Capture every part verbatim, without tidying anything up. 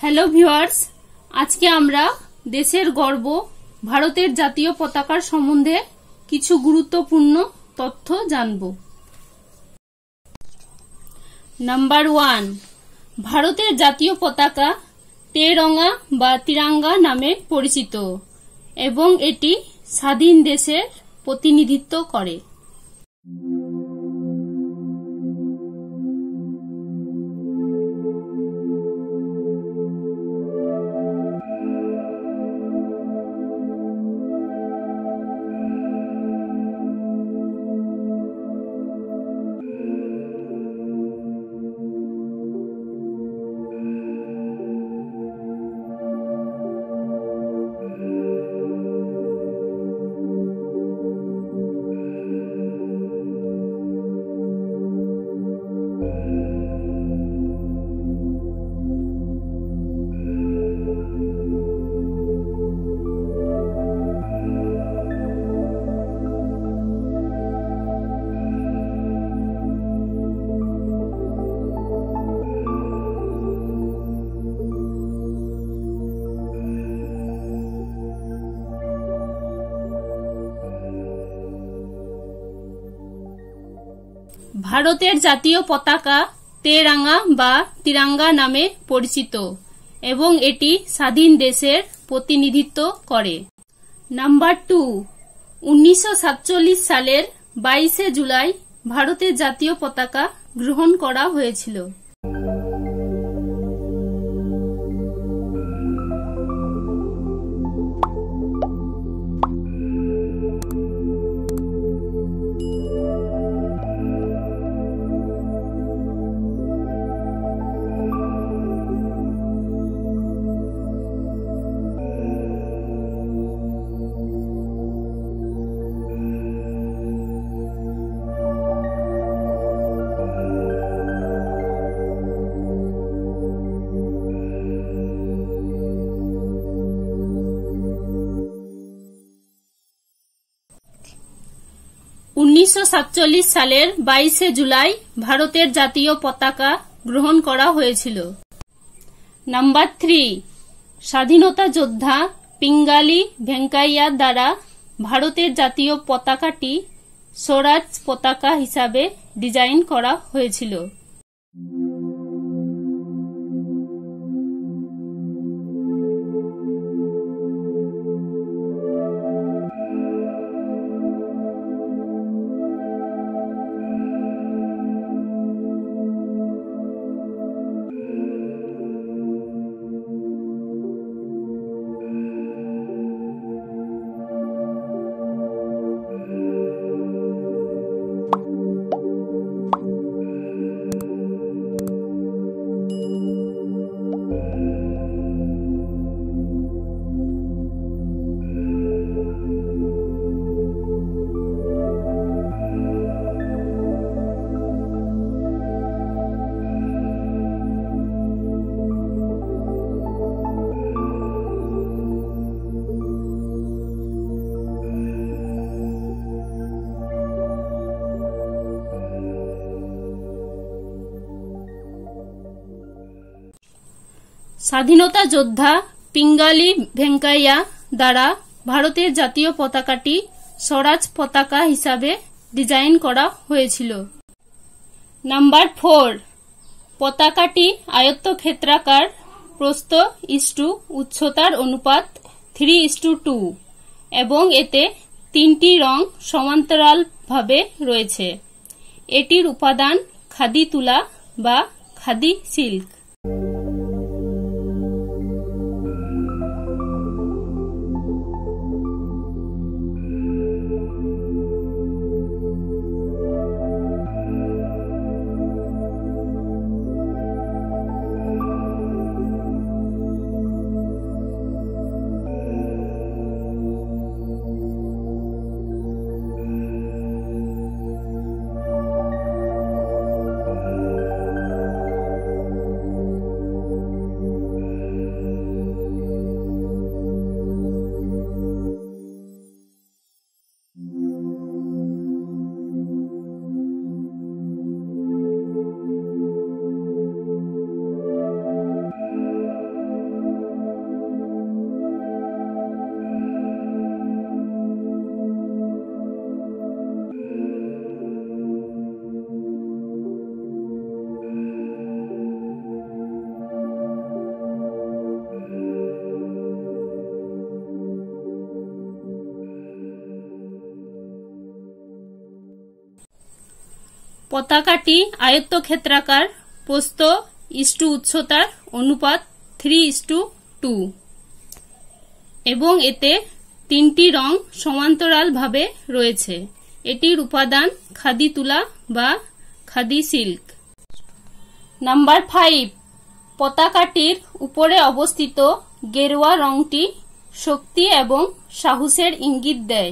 Hello viewers, আজকে আমরা দেশের গর্ব ভারতের জাতীয় পতাকার সম্বন্ধে কিছু গুরুত্বপূর্ণ তথ্য জানব। নাম্বার ওয়ান, ভারতের জাতীয় পতাকা তেরঙ্গা বা তিরঙ্গা নামে পরিচিত এবং এটি স্বাধীন দেশের প্রতিনিধিত্ব করে। ভারতের জাতীয় পতাকা তেরঙ্গা বা তিরঙ্গা নামে পরিচিত এবং এটি স্বাধীন দেশের প্রতিনিধিত্ব করে। নাম্বার টু, উনিশশো সাতচল্লিশ সালের বাইশে জুলাই ভারতের জাতীয় পতাকা গ্রহণ করা হয়েছিল। উনিশশো সাতচল্লিশ সালের বাইশে জুলাই ভারতের জাতীয় পতাকা গ্রহণ করা হয়েছিল। নাম্বার থ্রি, স্বাধীনতা যোদ্ধা পিঙ্গালি ভেঙ্কাইয়া দ্বারা ভারতের জাতীয় পতাকাটি স্বরাজ পতাকা হিসাবে ডিজাইন করা হয়েছিল। স্বাধীনতা যোদ্ধা পিঙ্গালি ভেঙ্কাইয়া দ্বারা ভারতের জাতীয় পতাকাটি স্বরাজ পতাকা হিসাবে ডিজাইন করা হয়েছিল। নাম্বার ফোর, পতাকাটি আয়তক্ষেত্রাকার, প্রস্থ ইস্টু উচ্চতার অনুপাত থ্রি ইস্টু টু এবং এতে তিনটি রং সমান্তরালভাবে রয়েছে। এটির উপাদান খাদি তুলা বা খাদি সিল্ক। পতাকাটি আয়ত্তক্ষেত্রাকার, প্রস্থ ইস্টু উচ্চতার অনুপাত থ্রি ইস্টু টু এবং এতে তিনটি রং সমান্তরাল ভাবে রয়েছে। এটির উপাদান খাদি তুলা বা খাদি সিল্ক। নাম্বার ফাইভ, পতাকাটির উপরে অবস্থিত গেরুয়া রংটি শক্তি এবং সাহসের ইঙ্গিত দেয়।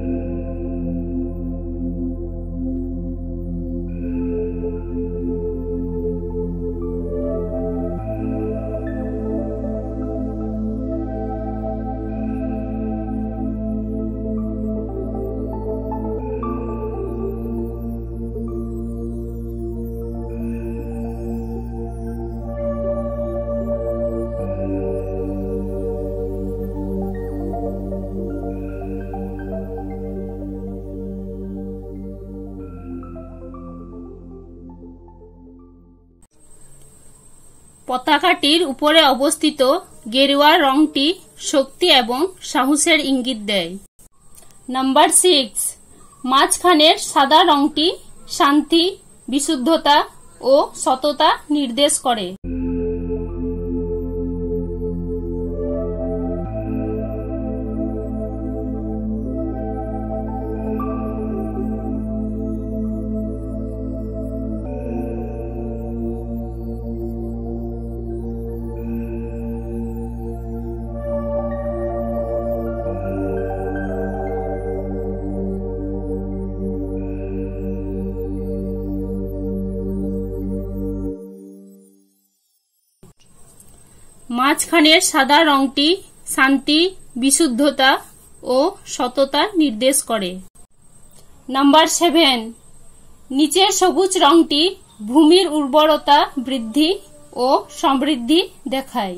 পতাকাটির উপরে অবস্থিত গেরুয়া রংটি শক্তি এবং সাহসের ইঙ্গিত দেয়। নাম্বার সিক্স, মাঝখানের সাদা রংটি শান্তি, বিশুদ্ধতা ও সততা নির্দেশ করে। মাঝখানের সাদা রংটি শান্তি, বিশুদ্ধতা ও সততা নির্দেশ করে। নাম্বার সেভেন, নিচের সবুজ রংটি ভূমির উর্বরতা বৃদ্ধি ও সমৃদ্ধি দেখায়।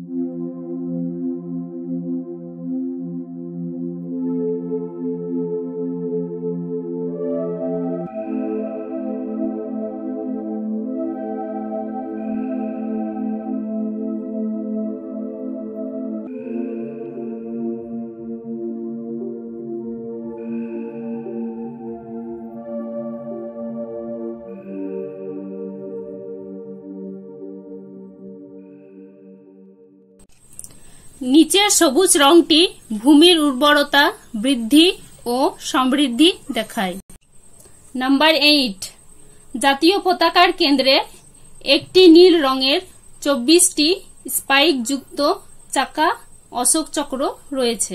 নিচের সবুজ রংটি ভূমির উর্বরতা বৃদ্ধি ও সমৃদ্ধি দেখায়। নাম্বার এইট, জাতীয় পতাকার কেন্দ্রে একটি নীল রঙের চব্বিশটি স্পাইক যুক্ত চাকা অশোক চক্র রয়েছে।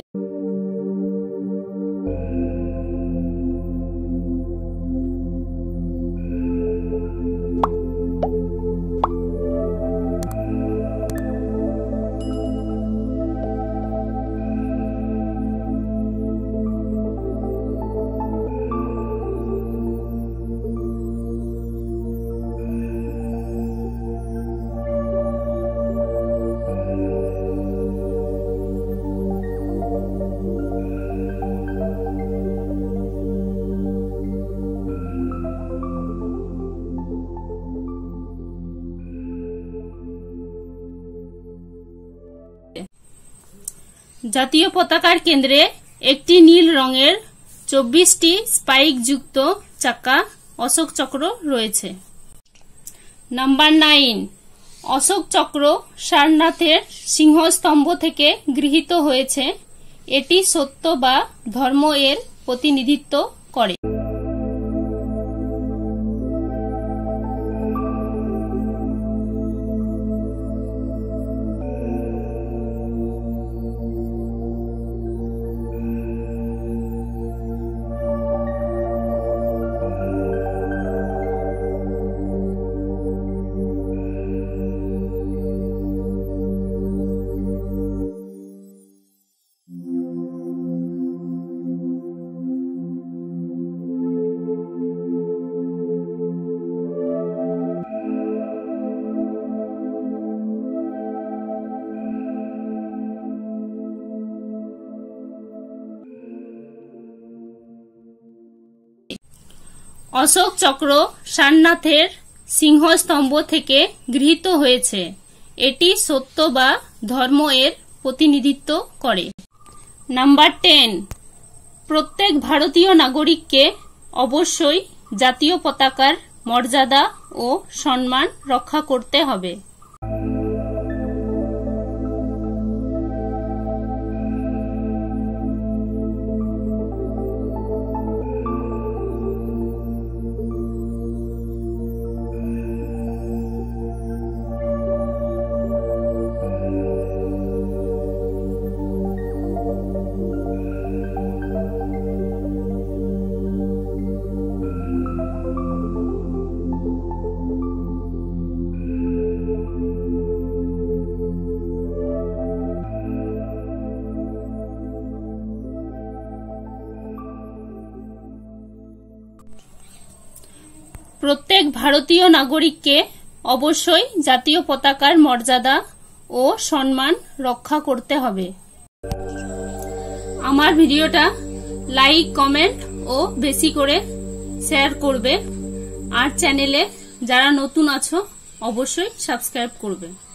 জাতীয় পতাকার কেন্দ্রে একটি নীল রঙের চব্বিশটি স্পাইক যুক্ত চাকা অশোক চক্র রয়েছে। নাম্বার নাইন, অশোক চক্র সারনাথের সিংহস্তম্ভ থেকে গৃহীত হয়েছে। এটি সত্য বা ধর্ম এর প্রতিনিধিত্ব করে। অশোক চক্র সারনাথের সিংহস্তম্ভ থেকে গৃহীত হয়েছে। এটি সত্য বা ধর্ম এর প্রতিনিধিত্ব করে। নাম্বার টেন, প্রত্যেক ভারতীয় নাগরিককে অবশ্যই জাতীয় পতাকার মর্যাদা ও সম্মান রক্ষা করতে হবে। প্রত্যেক ভারতীয় নাগরিককে অবশ্যই জাতীয় পতাকার মর্যাদা ও সম্মান রক্ষা করতে হবে। আমার ভিডিওটা লাইক, কমেন্ট ও বেশি করে শেয়ার করবে। আর চ্যানেলে যারা নতুন আছো অবশ্যই সাবস্ক্রাইব করবে।